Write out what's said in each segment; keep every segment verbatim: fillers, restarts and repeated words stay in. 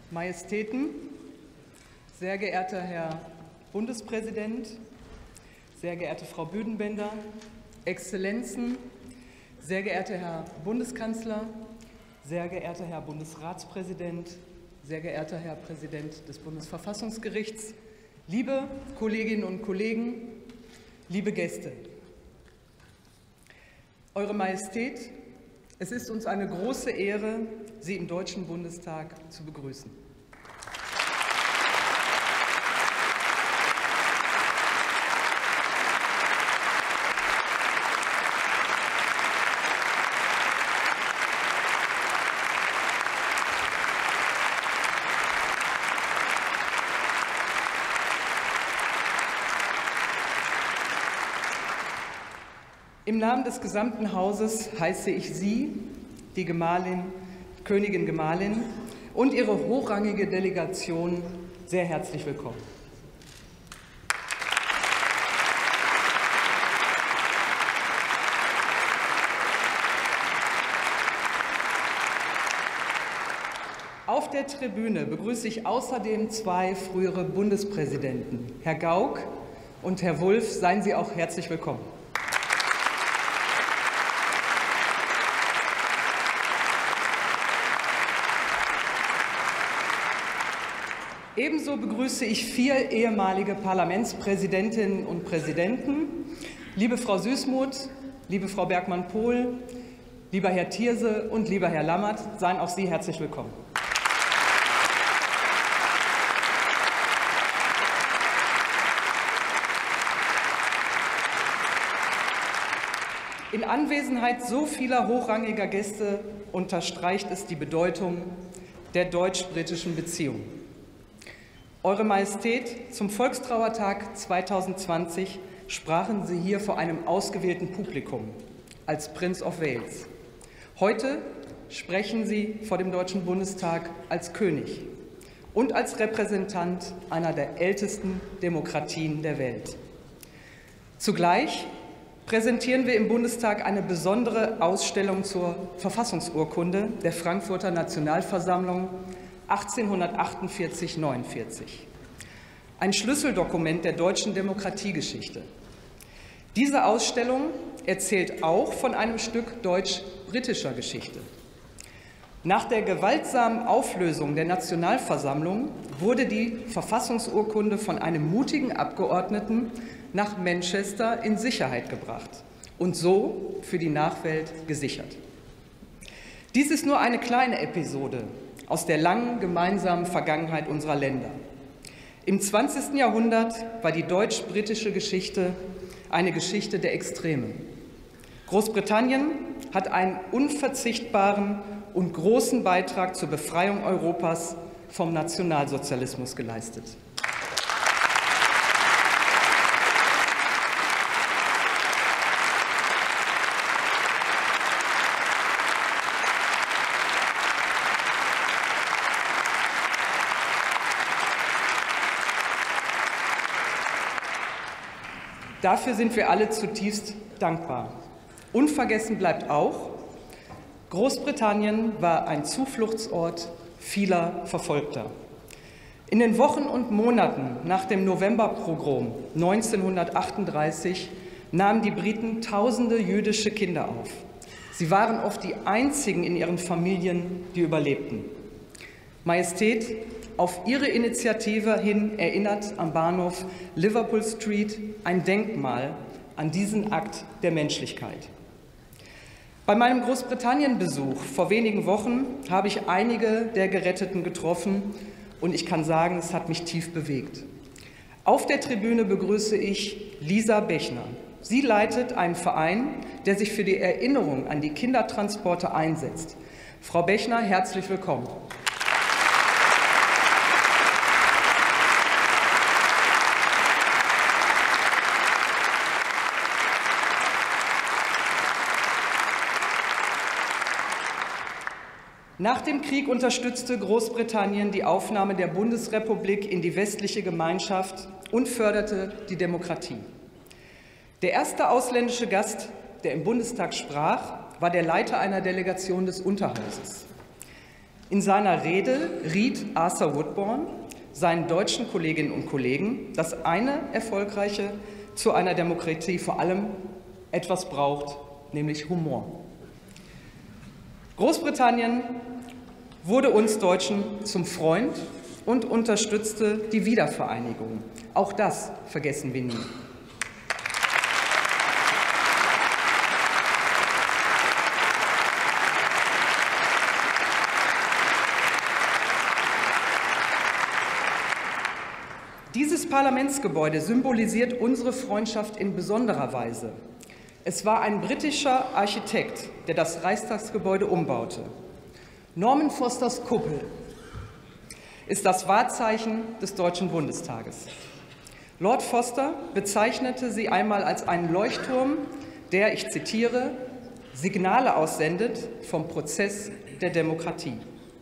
Majestäten, sehr geehrter Herr Bundespräsident, sehr geehrte Frau Büdenbender, Exzellenzen, sehr geehrter Herr Bundeskanzler, sehr geehrter Herr Bundesratspräsident, sehr geehrter Herr Präsident des Bundesverfassungsgerichts, liebe Kolleginnen und Kollegen, liebe Gäste. Eure Majestät, es ist uns eine große Ehre, Sie im Deutschen Bundestag zu begrüßen. Im Namen des gesamten Hauses heiße ich Sie, die Gemahlin, Königin Gemahlin und Ihre hochrangige Delegation sehr herzlich willkommen. Auf der Tribüne begrüße ich außerdem zwei frühere Bundespräsidenten, Herr Gauck und Herr Wulff. Seien Sie auch herzlich willkommen. Ebenso begrüße ich vier ehemalige Parlamentspräsidentinnen und Präsidenten. Liebe Frau Süßmuth, liebe Frau Bergmann-Pohl, lieber Herr Thierse und lieber Herr Lammert, seien auch Sie herzlich willkommen. In Anwesenheit so vieler hochrangiger Gäste unterstreicht es die Bedeutung der deutsch-britischen Beziehung. Eure Majestät, zum Volkstrauertag zweitausendzwanzig sprachen Sie hier vor einem ausgewählten Publikum als Prince of Wales. Heute sprechen Sie vor dem Deutschen Bundestag als König und als Repräsentant einer der ältesten Demokratien der Welt. Zugleich präsentieren wir im Bundestag eine besondere Ausstellung zur Verfassungsurkunde der Frankfurter Nationalversammlung achtzehnhundertachtundvierzig neunundvierzig. Ein Schlüsseldokument der deutschen Demokratiegeschichte. Diese Ausstellung erzählt auch von einem Stück deutsch-britischer Geschichte. Nach der gewaltsamen Auflösung der Nationalversammlung wurde die Verfassungsurkunde von einem mutigen Abgeordneten nach Manchester in Sicherheit gebracht und so für die Nachwelt gesichert. Dies ist nur eine kleine Episode aus der langen gemeinsamen Vergangenheit unserer Länder. Im zwanzigsten Jahrhundert war die deutsch-britische Geschichte eine Geschichte der Extreme. Großbritannien hat einen unverzichtbaren und großen Beitrag zur Befreiung Europas vom Nationalsozialismus geleistet. Dafür sind wir alle zutiefst dankbar. Unvergessen bleibt auch, Großbritannien war ein Zufluchtsort vieler Verfolgter. In den Wochen und Monaten nach dem Novemberpogrom neunzehnhundertachtunddreißig nahmen die Briten tausende jüdische Kinder auf. Sie waren oft die einzigen in ihren Familien, die überlebten. Majestät, auf Ihre Initiative hin erinnert am Bahnhof Liverpool Street ein Denkmal an diesen Akt der Menschlichkeit. Bei meinem Großbritannien-Besuch vor wenigen Wochen habe ich einige der Geretteten getroffen und ich kann sagen, es hat mich tief bewegt. Auf der Tribüne begrüße ich Lisa Bechner. Sie leitet einen Verein, der sich für die Erinnerung an die Kindertransporte einsetzt. Frau Bechner, herzlich willkommen. Nach dem Krieg unterstützte Großbritannien die Aufnahme der Bundesrepublik in die westliche Gemeinschaft und förderte die Demokratie. Der erste ausländische Gast, der im Bundestag sprach, war der Leiter einer Delegation des Unterhauses. In seiner Rede riet Arthur Woodburn seinen deutschen Kolleginnen und Kollegen, dass eine erfolgreiche zu einer Demokratie vor allem etwas braucht, nämlich Humor. Großbritannien wurde uns Deutschen zum Freund und unterstützte die Wiedervereinigung. Auch das vergessen wir nie. Dieses Parlamentsgebäude symbolisiert unsere Freundschaft in besonderer Weise. Es war ein britischer Architekt, der das Reichstagsgebäude umbaute. Norman Fosters Kuppel ist das Wahrzeichen des Deutschen Bundestages. Lord Foster bezeichnete sie einmal als einen Leuchtturm, der, ich zitiere, Signale aussendet vom Prozess der Demokratie.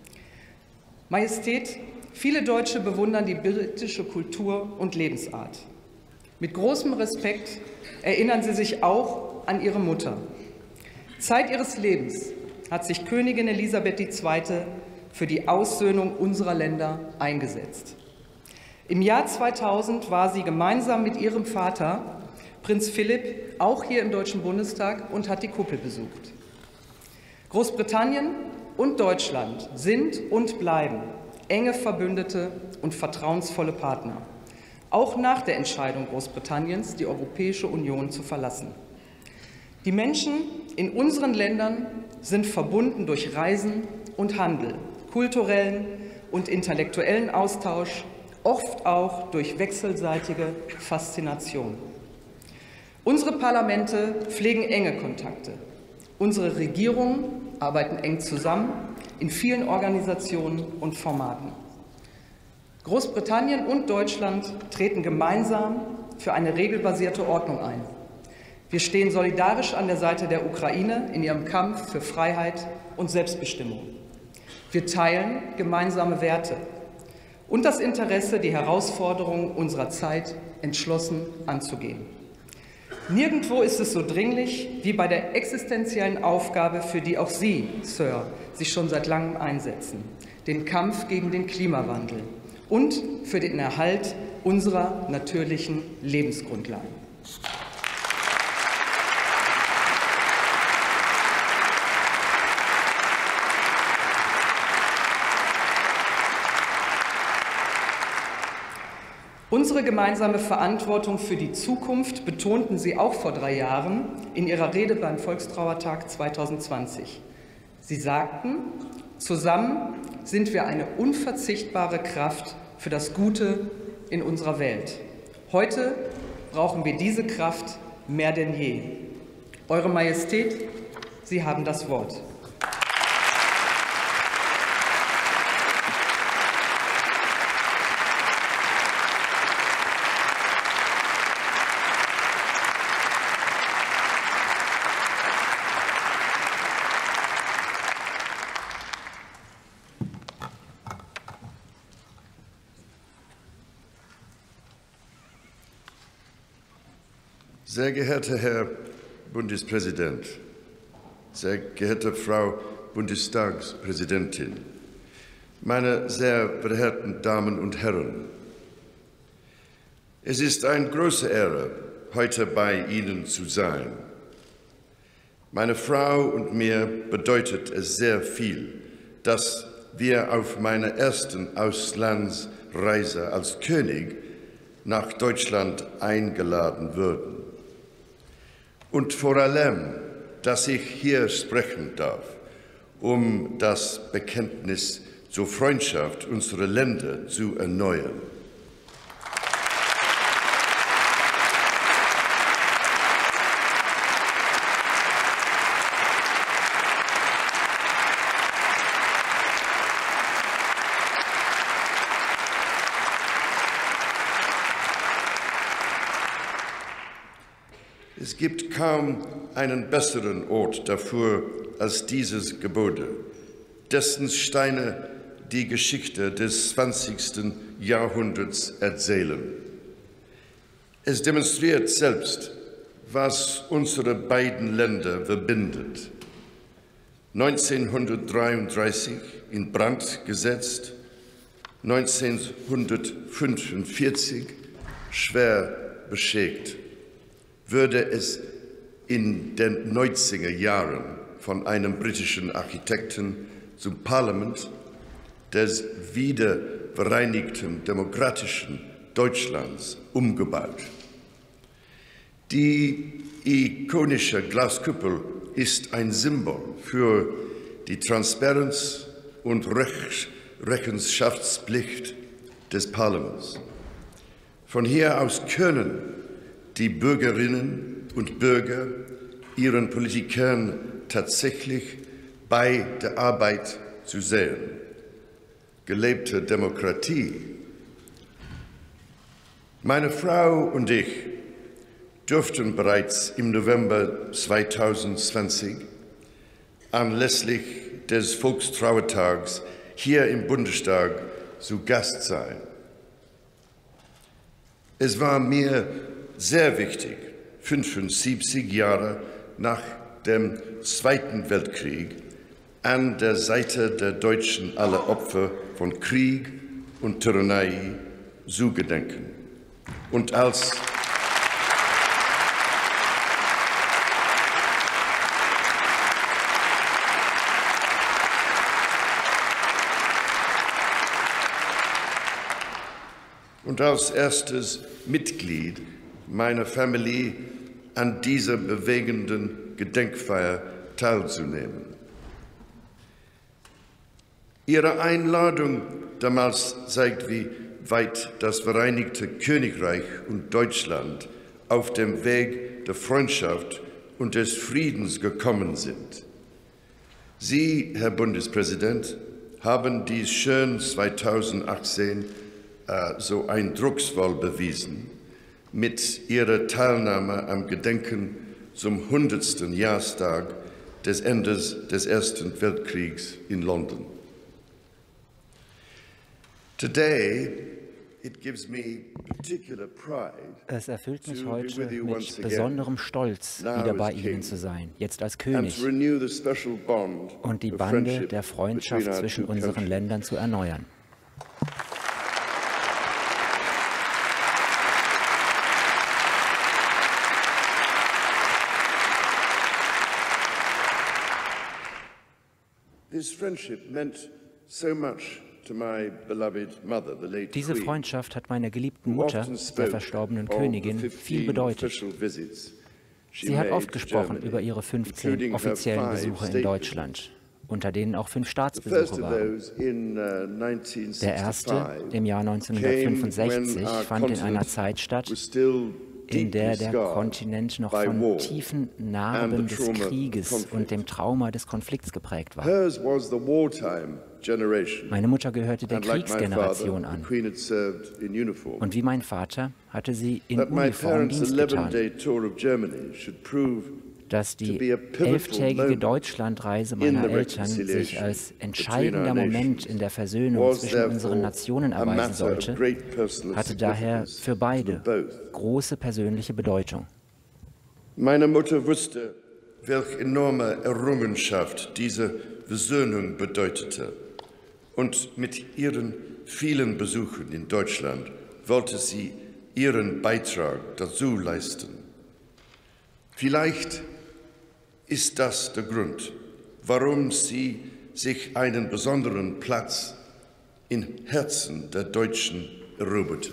Majestät, viele Deutsche bewundern die britische Kultur und Lebensart. Mit großem Respekt erinnern sie sich auch an ihre Mutter. Zeit ihres Lebens hat sich Königin Elisabeth die Zweite für die Aussöhnung unserer Länder eingesetzt. Im Jahr zweitausend war sie gemeinsam mit ihrem Vater, Prinz Philipp, auch hier im Deutschen Bundestag und hat die Kuppel besucht. Großbritannien und Deutschland sind und bleiben enge Verbündete und vertrauensvolle Partner, auch nach der Entscheidung Großbritanniens, die Europäische Union zu verlassen. Die Menschen in unseren Ländern sind verbunden durch Reisen und Handel, kulturellen und intellektuellen Austausch, oft auch durch wechselseitige Faszination. Unsere Parlamente pflegen enge Kontakte. Unsere Regierungen arbeiten eng zusammen in vielen Organisationen und Formaten. Großbritannien und Deutschland treten gemeinsam für eine regelbasierte Ordnung ein. Wir stehen solidarisch an der Seite der Ukraine in ihrem Kampf für Freiheit und Selbstbestimmung. Wir teilen gemeinsame Werte und das Interesse, die Herausforderungen unserer Zeit entschlossen anzugehen. Nirgendwo ist es so dringlich wie bei der existenziellen Aufgabe, für die auch Sie, Sir, sich schon seit langem einsetzen, den Kampf gegen den Klimawandel und für den Erhalt unserer natürlichen Lebensgrundlagen. Unsere gemeinsame Verantwortung für die Zukunft betonten Sie auch vor drei Jahren in Ihrer Rede beim Volkstrauertag zweitausendzwanzig. Sie sagten, zusammen sind wir eine unverzichtbare Kraft für das Gute in unserer Welt. Heute brauchen wir diese Kraft mehr denn je. Eure Majestät, Sie haben das Wort. Sehr geehrter Herr Bundespräsident, sehr geehrte Frau Bundestagspräsidentin, meine sehr verehrten Damen und Herren! Es ist eine große Ehre, heute bei Ihnen zu sein. Meiner Frau und mir bedeutet es sehr viel, dass wir auf meiner ersten Auslandsreise als König nach Deutschland eingeladen wurden. Und vor allem, dass ich hier sprechen darf, um das Bekenntnis zur Freundschaft unserer Länder zu erneuern. Es gibt kaum einen besseren Ort dafür als dieses Gebäude, dessen Steine die Geschichte des zwanzigsten Jahrhunderts erzählen. Es demonstriert selbst, was unsere beiden Länder verbindet. neunzehnhundertdreiunddreißig in Brand gesetzt, neunzehnhundertfünfundvierzig schwer beschädigt, würde es in den neunziger Jahren von einem britischen Architekten zum Parlament des wiedervereinigten demokratischen Deutschlands umgebaut. Die ikonische Glaskuppel ist ein Symbol für die Transparenz und Rech Rechenschaftspflicht des Parlaments. Von hier aus können die Bürgerinnen und Bürger ihren Politikern tatsächlich bei der Arbeit zu sehen. Gelebte Demokratie. Meine Frau und ich durften bereits im November zweitausendzwanzig anlässlich des Volkstrauertags hier im Bundestag zu Gast sein. Es war mir sehr wichtig, fünfundsiebzig Jahre nach dem Zweiten Weltkrieg an der Seite der Deutschen aller Opfer von Krieg und Tyrannei zu gedenken. Und als Und als erstes Mitglied meiner Familie an dieser bewegenden Gedenkfeier teilzunehmen. Ihre Einladung damals zeigt, wie weit das Vereinigte Königreich und Deutschland auf dem Weg der Freundschaft und des Friedens gekommen sind. Sie, Herr Bundespräsident, haben dies schön zweitausendachtzehn äh, so eindrucksvoll bewiesen mit Ihrer Teilnahme am Gedenken zum hundertsten Jahrestag des Endes des Ersten Weltkriegs in London. Today, it gives me particular pride. Es erfüllt mich heute mit besonderem Stolz, wieder bei Ihnen zu sein, jetzt als König, und die Bande der Freundschaft zwischen unseren Ländern zu erneuern. This friendship meant so much. Diese Freundschaft hat meiner geliebten Mutter, der verstorbenen Königin, viel bedeutet. Sie hat oft gesprochen über ihre fünfzehn offiziellen Besuche in Deutschland, unter denen auch fünf Staatsbesuche waren. Der erste, im Jahr neunzehnhundertfünfundsechzig, fand in einer Zeit statt, in der der Kontinent noch von tiefen Narben des Krieges und dem Trauma des Konflikts geprägt war. Meine Mutter gehörte der Kriegsgeneration an. Und wie mein Vater hatte sie in Uniform Dienst getan. Dass die elftägige Deutschlandreise meiner Eltern sich als entscheidender Moment in der Versöhnung zwischen unseren Nationen erweisen sollte, hatte daher für beide große persönliche Bedeutung. Meine Mutter wusste, welche enorme Errungenschaft diese Versöhnung bedeutete. Und mit ihren vielen Besuchen in Deutschland wollte sie ihren Beitrag dazu leisten. Vielleicht ist das der Grund, warum sie sich einen besonderen Platz im Herzen der Deutschen eroberte.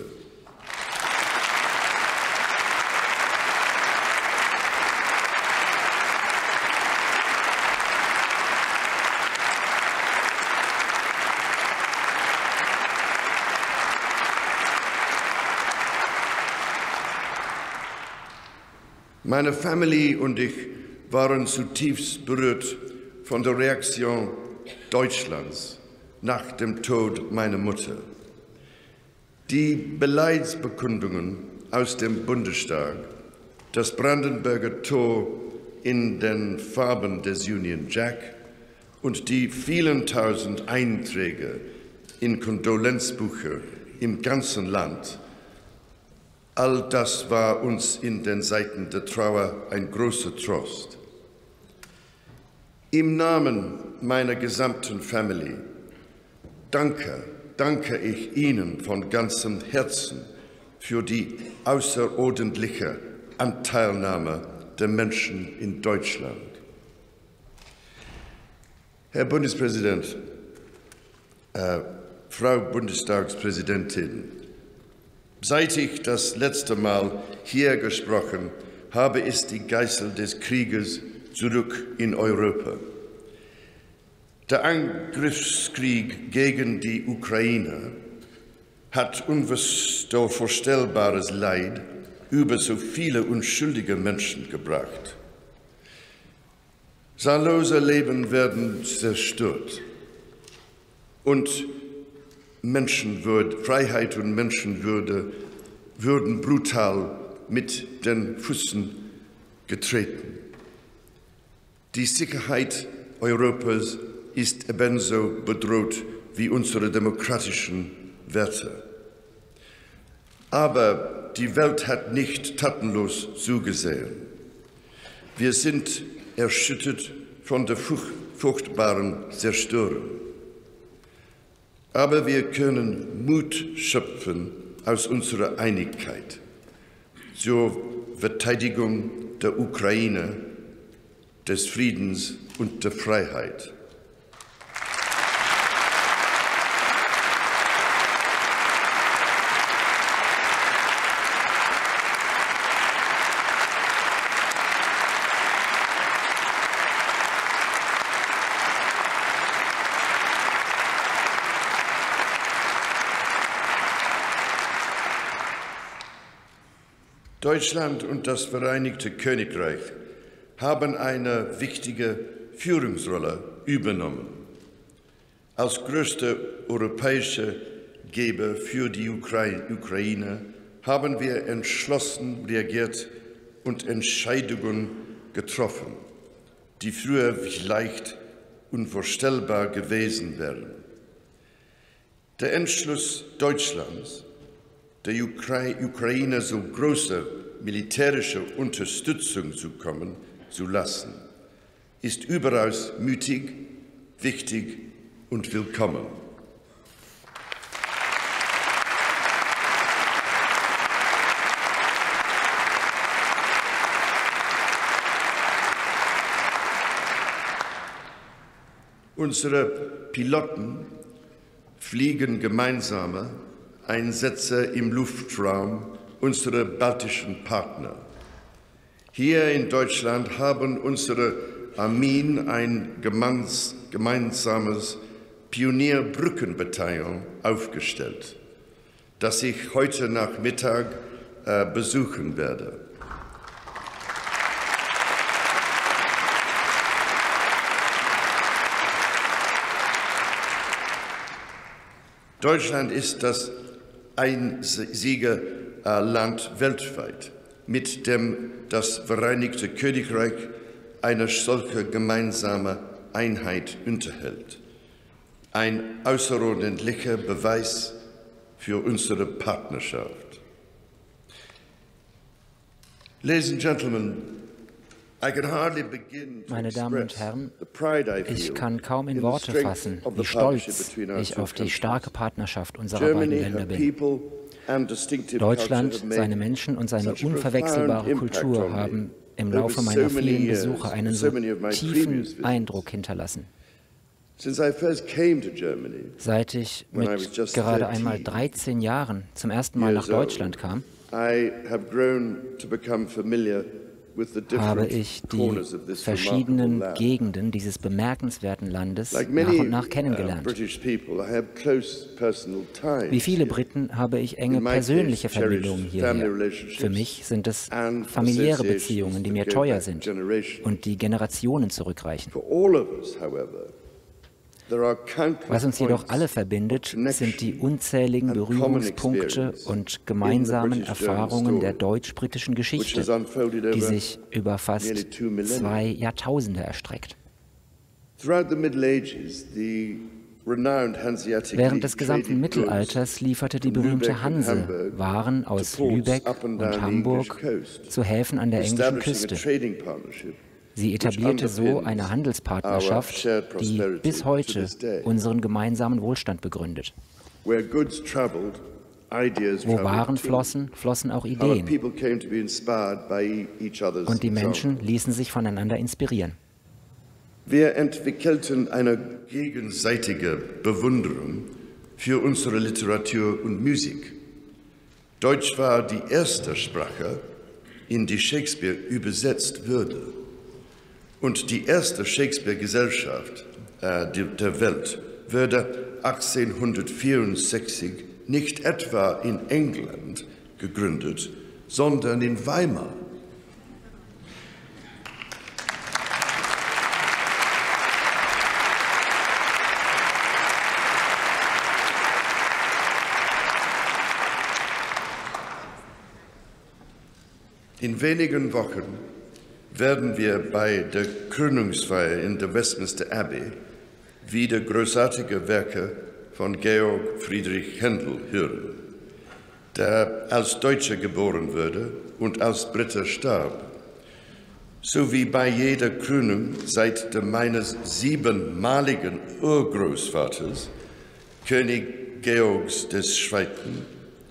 Meine Familie und ich waren zutiefst berührt von der Reaktion Deutschlands nach dem Tod meiner Mutter. Die Beleidsbekundungen aus dem Bundestag, das Brandenburger Tor in den Farben des Union Jack und die vielen tausend Einträge in Kondolenzbücher im ganzen Land, all das war uns in den Zeiten der Trauer ein großer Trost. Im Namen meiner gesamten Familie danke, danke ich Ihnen von ganzem Herzen für die außerordentliche Anteilnahme der Menschen in Deutschland. Herr Bundespräsident, äh, Frau Bundestagspräsidentin, seit ich das letzte Mal hier gesprochen habe, ist die Geißel des Krieges zurück in Europa. Der Angriffskrieg gegen die Ukraine hat unvorstellbares Leid über so viele unschuldige Menschen gebracht. Zahllose Leben werden zerstört und Menschenwürde, Freiheit und Menschenwürde würden brutal mit den Füßen getreten. Die Sicherheit Europas ist ebenso bedroht wie unsere demokratischen Werte. Aber die Welt hat nicht tatenlos zugesehen. Wir sind erschüttert von der furchtbaren Zerstörung. Aber wir können Mut schöpfen aus unserer Einigkeit zur Verteidigung der Ukraine, des Friedens und der Freiheit. Deutschland und das Vereinigte Königreich haben eine wichtige Führungsrolle übernommen. Als größter europäischer Geber für die Ukraine haben wir entschlossen reagiert und Entscheidungen getroffen, die früher vielleicht unvorstellbar gewesen wären. Der Entschluss Deutschlands, der Ukraine so große militärische Unterstützung zukommen zu lassen, ist überaus mutig, wichtig und willkommen. Unsere Piloten fliegen gemeinsame Einsätze im Luftraum unserer baltischen Partner. Hier in Deutschland haben unsere Armeen ein gemeinsames Pionierbrückenbataillon aufgestellt, das ich heute Nachmittag äh, besuchen werde. Deutschland ist das einzige Land weltweit, mit dem das Vereinigte Königreich eine solche gemeinsame Einheit unterhält. Ein außerordentlicher Beweis für unsere Partnerschaft. Ladies and gentlemen, meine Damen und Herren, ich kann kaum in Worte fassen, wie stolz ich auf die starke Partnerschaft unserer beiden Länder bin. Deutschland, seine Menschen und seine unverwechselbare Kultur haben im Laufe meiner vielen Besuche einen so tiefen Eindruck hinterlassen. Seit ich mit gerade einmal dreizehn Jahren zum ersten Mal nach Deutschland kam, habe ich die verschiedenen Gegenden dieses bemerkenswerten Landes nach und nach kennengelernt. Wie viele Briten habe ich enge persönliche Verbindungen hierher. Für mich sind es familiäre Beziehungen, die mir teuer sind und die Generationen zurückreichen. Was uns jedoch alle verbindet, sind die unzähligen Berührungspunkte und gemeinsamen Erfahrungen der deutsch-britischen Geschichte, die sich über fast zwei Jahrtausende erstreckt. Während des gesamten Mittelalters lieferte die berühmte Hanse Waren aus Lübeck und Hamburg zu Häfen an der englischen Küste. Sie etablierte so eine Handelspartnerschaft, die bis heute unseren gemeinsamen Wohlstand begründet. Wo Waren flossen, flossen auch Ideen. Und die Menschen ließen sich voneinander inspirieren. Wir entwickelten eine gegenseitige Bewunderung für unsere Literatur und Musik. Deutsch war die erste Sprache, in die Shakespeare übersetzt wurde. Und die erste Shakespeare-Gesellschaft äh, der Welt wurde achtzehnhundertvierundsechzig nicht etwa in England gegründet, sondern in Weimar. In wenigen Wochen werden wir bei der Krönungsfeier in der Westminster Abbey wieder großartige Werke von Georg Friedrich Händel hören, der als Deutscher geboren wurde und als Brite starb. So wie bei jeder Krönung seit dem meines siebenmaligen Urgroßvaters, König Georgs des Zweiten,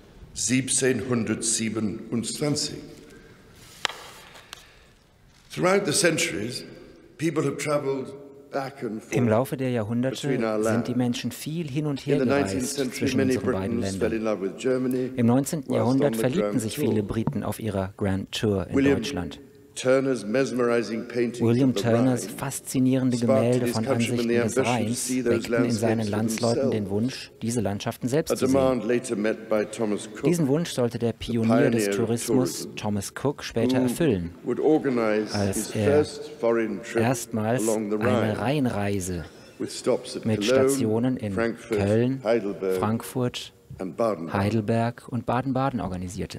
siebzehnhundertsiebenundzwanzig. Throughout the centuries, people have traveled back and forth. Im Laufe der Jahrhunderte sind die Menschen viel hin und her gereist zwischen unseren beiden Ländern. Im neunzehnten Jahrhundert verliebten sich viele Briten auf ihrer Grand Tour in Deutschland. William Turners faszinierende Gemälde von Ansichten des Rheins weckten in seinen Landsleuten den Wunsch, diese Landschaften selbst zu sehen. Diesen Wunsch sollte der Pionier des Tourismus Thomas Cook später erfüllen, als er erstmals eine Rheinreise mit Stationen in Köln, Frankfurt, Heidelberg und Baden-Baden organisierte.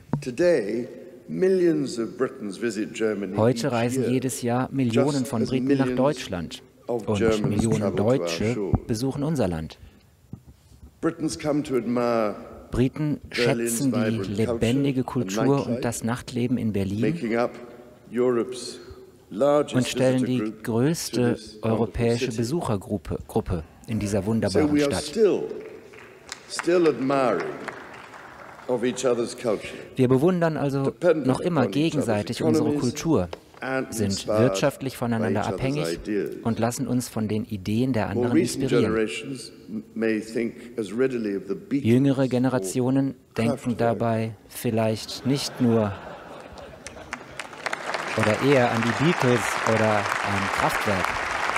Heute reisen jedes Jahr Millionen von Briten nach Deutschland und Millionen Deutsche besuchen unser Land. Briten schätzen die lebendige Kultur und das Nachtleben in Berlin und stellen die größte europäische Besuchergruppe Gruppe in dieser wunderbaren Stadt. Wir bewundern also noch immer gegenseitig unsere Kultur, sind wirtschaftlich voneinander abhängig und lassen uns von den Ideen der anderen inspirieren. Jüngere Generationen denken dabei vielleicht nicht nur oder eher an die Beatles oder an Kraftwerk.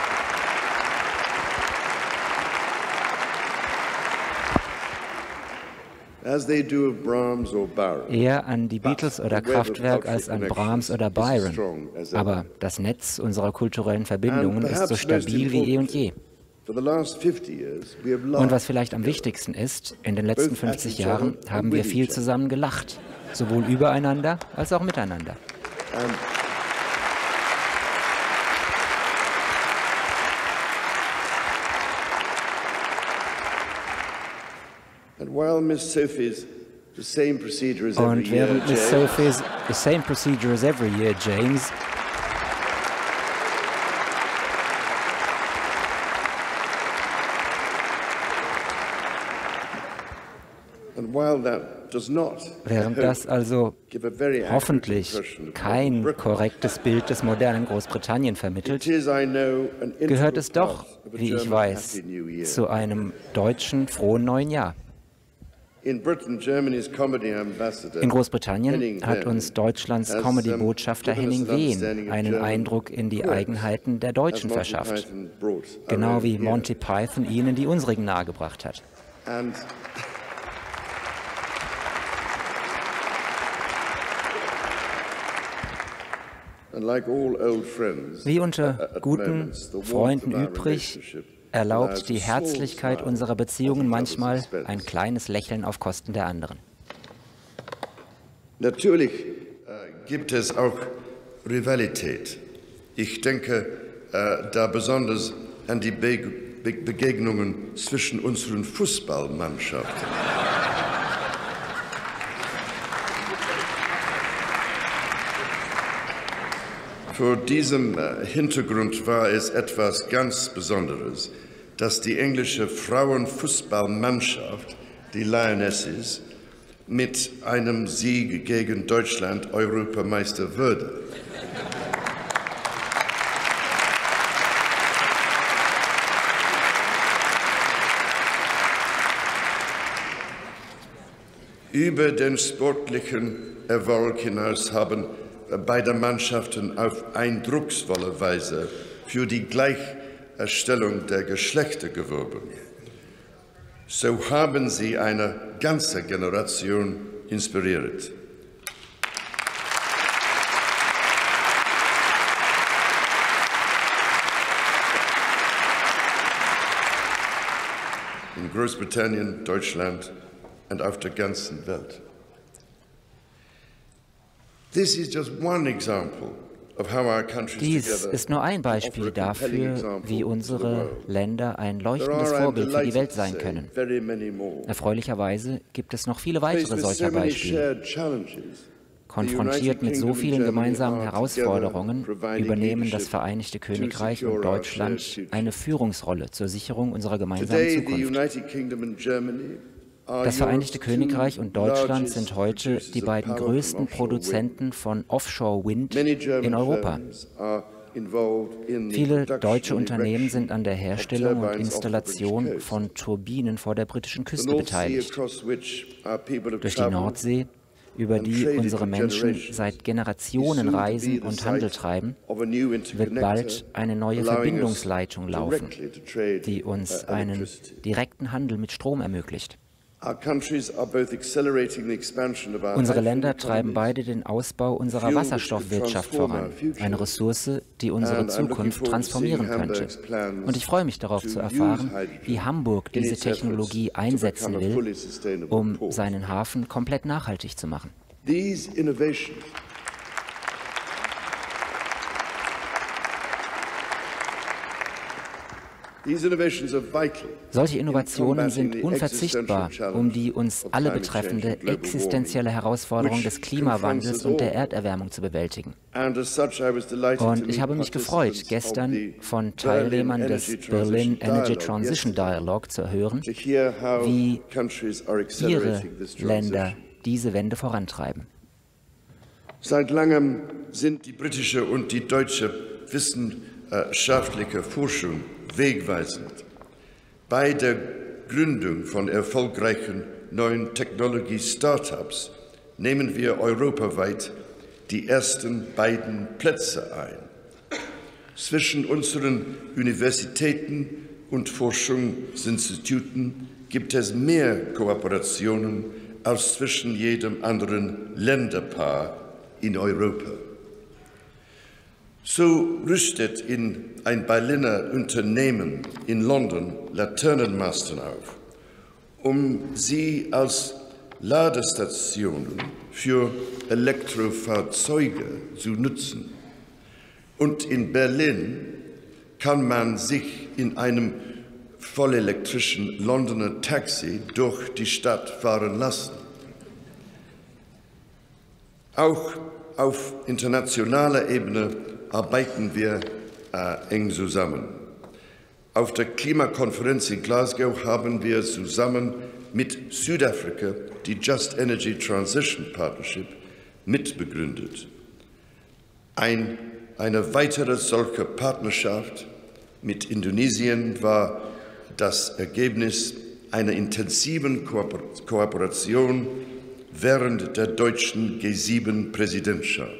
Eher an die Beatles oder Kraftwerk als an Brahms oder Byron. Aber das Netz unserer kulturellen Verbindungen ist so stabil wie eh und je. Und was vielleicht am wichtigsten ist, in den letzten fünfzig Jahren haben wir viel zusammen gelacht, sowohl übereinander als auch miteinander. Und während Miss Sophie's the same procedure as every year, James, während das also hoffentlich kein korrektes Bild des modernen Großbritannien vermittelt, gehört es doch, wie ich weiß, zu einem deutschen frohen neuen Jahr. In Großbritannien hat uns Deutschlands Comedy-Botschafter Henning Wehn einen Eindruck in die Eigenheiten der Deutschen verschafft, genau wie Monty Python ihnen die unsrigen nahegebracht hat. Wie unter guten Freunden übrig, erlaubt die Herzlichkeit unserer Beziehungen manchmal ein kleines Lächeln auf Kosten der anderen. Natürlich äh, gibt es auch Rivalität. Ich denke äh, da besonders an die Be Be Begegnungen zwischen unseren Fußballmannschaften. Vor diesem Hintergrund war es etwas ganz Besonderes, dass die englische Frauenfußballmannschaft, die Lionesses, mit einem Sieg gegen Deutschland Europameister wurde. Über den sportlichen Erfolg hinaus haben beide Mannschaften auf eindrucksvolle Weise für die Gleichstellung der Geschlechter geworben. So haben sie eine ganze Generation inspiriert. In Großbritannien, Deutschland und auf der ganzen Welt. This is just one example of how our countries Dies ist nur ein Beispiel dafür, wie unsere Länder ein leuchtendes Vorbild für die Welt sein können. Erfreulicherweise gibt es noch viele weitere solcher Beispiele. Konfrontiert mit so vielen gemeinsamen Herausforderungen übernehmen das Vereinigte Königreich und Deutschland eine Führungsrolle zur Sicherung unserer gemeinsamen Zukunft. Das Vereinigte Königreich und Deutschland sind heute die beiden größten Produzenten von Offshore-Wind in Europa. Viele deutsche Unternehmen sind an der Herstellung und Installation von Turbinen vor der britischen Küste beteiligt. Durch die Nordsee, über die unsere Menschen seit Generationen reisen und Handel treiben, wird bald eine neue Verbindungsleitung laufen, die uns einen direkten Handel mit Strom ermöglicht. Unsere Länder treiben beide den Ausbau unserer Wasserstoffwirtschaft voran, eine Ressource, die unsere Zukunft transformieren könnte. Und ich freue mich darauf zu erfahren, wie Hamburg diese Technologie einsetzen will, um seinen Hafen komplett nachhaltig zu machen. Solche Innovationen sind unverzichtbar, um die uns alle betreffende existenzielle Herausforderung des Klimawandels und der Erderwärmung zu bewältigen. Und ich habe mich gefreut, gestern von Teilnehmern des Berlin Energy Transition Dialogue zu hören, wie ihre Länder diese Wende vorantreiben. Seit langem sind die britische und die deutsche wissenschaftliche Forschung wegweisend. Bei der Gründung von erfolgreichen neuen Technologie-Startups nehmen wir europaweit die ersten beiden Plätze ein. Zwischen unseren Universitäten und Forschungsinstituten gibt es mehr Kooperationen als zwischen jedem anderen Länderpaar in Europa. So rüstet in ein Berliner Unternehmen in London Laternenmasten auf, um sie als Ladestationen für Elektrofahrzeuge zu nutzen. Und in Berlin kann man sich in einem vollelektrischen Londoner Taxi durch die Stadt fahren lassen. Auch auf internationaler Ebene arbeiten wir äh, eng zusammen. Auf der Klimakonferenz in Glasgow haben wir zusammen mit Südafrika die Just Energy Transition Partnership mitbegründet. Ein, eine weitere solche Partnerschaft mit Indonesien war das Ergebnis einer intensiven Kooperation während der deutschen G sieben Präsidentschaft.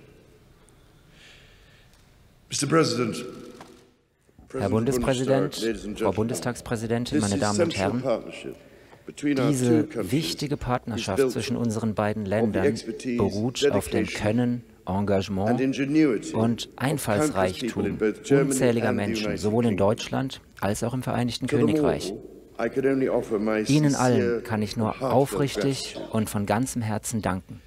Herr Bundespräsident, Frau Bundestagspräsidentin, meine Damen und Herren, diese wichtige Partnerschaft zwischen unseren beiden Ländern beruht auf dem Können, Engagement und Einfallsreichtum unzähliger Menschen, sowohl in Deutschland als auch im Vereinigten Königreich. Ihnen allen kann ich nur aufrichtig und von ganzem Herzen danken.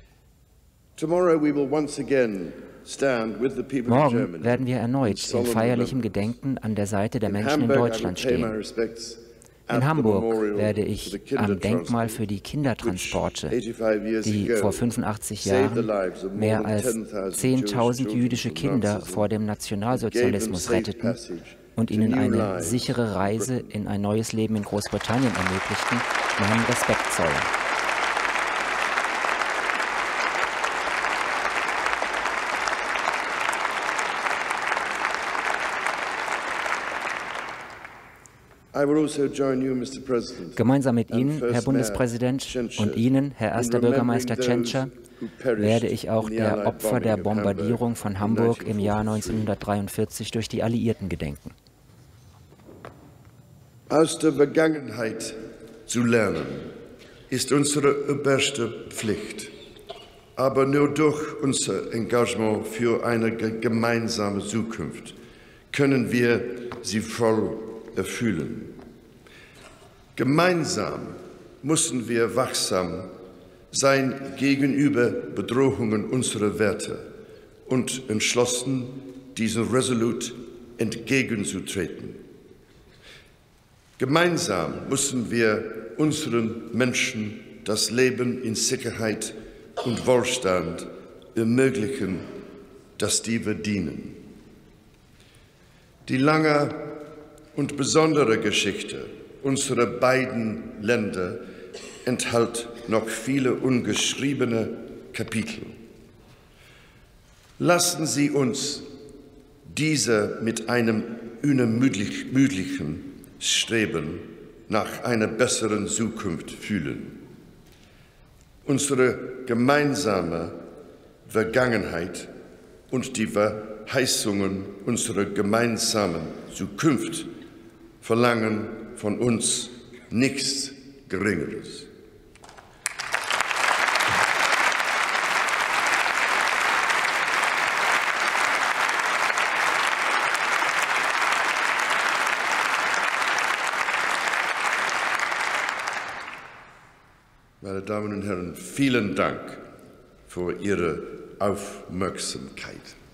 Morgen werden wir erneut in feierlichem Gedenken an der Seite der Menschen in Deutschland stehen. In Hamburg werde ich am Denkmal für die Kindertransporte, die vor fünfundachtzig Jahren mehr als zehntausend jüdische Kinder vor dem Nationalsozialismus retteten und ihnen eine sichere Reise in ein neues Leben in Großbritannien ermöglichten, meinen Respekt zollen. Gemeinsam mit Ihnen, Herr Bundespräsident, und Ihnen, Herr erster Bürgermeister Tschentscher, werde ich auch der Opfer der Bombardierung von Hamburg im Jahr neunzehnhundertdreiundvierzig durch die Alliierten gedenken. Aus der Vergangenheit zu lernen, ist unsere oberste Pflicht. Aber nur durch unser Engagement für eine gemeinsame Zukunft können wir sie voll erfüllen. Gemeinsam müssen wir wachsam sein gegenüber Bedrohungen unserer Werte und entschlossen, diesen resolut entgegenzutreten. Gemeinsam müssen wir unseren Menschen das Leben in Sicherheit und Wohlstand ermöglichen, das die verdienen. Die lange und besondere Geschichte unserer beiden Länder enthält noch viele ungeschriebene Kapitel. Lassen Sie uns diese mit einem unermüdlichen Streben nach einer besseren Zukunft fühlen. Unsere gemeinsame Vergangenheit und die Verheißungen unserer gemeinsamen Zukunft verlangen von uns nichts Geringeres. Meine Damen und Herren, vielen Dank für Ihre Aufmerksamkeit.